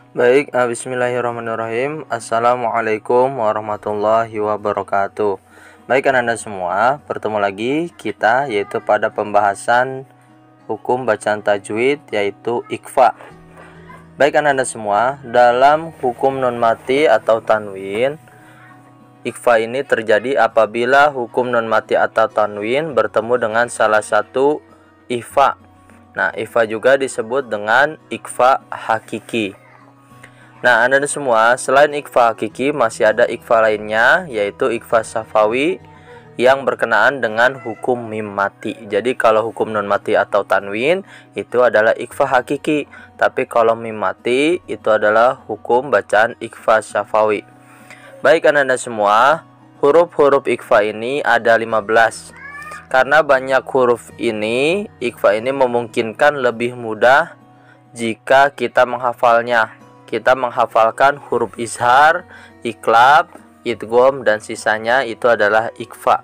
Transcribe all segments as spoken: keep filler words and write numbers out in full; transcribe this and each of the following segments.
Baik, eh, bismillahirrahmanirrahim. Assalamualaikum warahmatullahi wabarakatuh. Baik anak-anak semua, bertemu lagi kita yaitu pada pembahasan hukum bacaan tajwid yaitu ikhfa. Baik anak-anak semua, dalam hukum non mati atau tanwin, ikhfa ini terjadi apabila hukum non mati atau tanwin bertemu dengan salah satu ikhfa. Nah, ikhfa juga disebut dengan ikhfa hakiki. Nah, anak-anak semua, selain ikhfa hakiki masih ada ikhfa lainnya yaitu ikhfa syafawi yang berkenaan dengan hukum mim mati. Jadi kalau hukum non mati atau tanwin itu adalah ikhfa hakiki, tapi kalau mim mati itu adalah hukum bacaan ikhfa syafawi. Baik anak-anak semua, huruf-huruf ikhfa ini ada lima belas. Karena banyak huruf ini, ikhfa ini memungkinkan lebih mudah jika kita menghafalnya. Kita menghafalkan huruf izhar, iqlab, idgham, dan sisanya itu adalah ikhfa.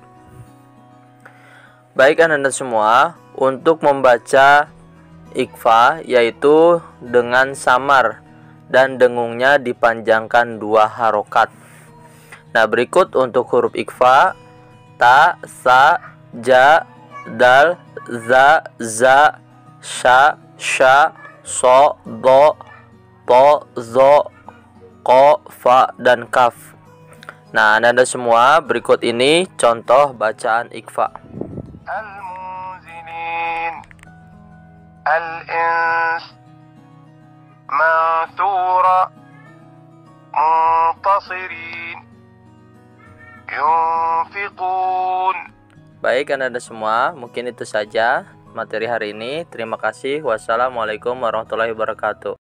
Baik anak-anak semua, untuk membaca ikhfa yaitu dengan samar dan dengungnya dipanjangkan dua harokat. Nah, berikut untuk huruf ikhfa: ta, sa, ja, dal, za, za, sha, sha, so, do, to, zo, ko, fa, dan kaf. Nah, anak-anak semua, berikut ini contoh bacaan ikhfa. Al-munzilin, al-ins, manthura, muntasirin, yunfiqun. Baik anak-anak semua, mungkin itu saja materi hari ini. Terima kasih. Wassalamualaikum warahmatullahi wabarakatuh.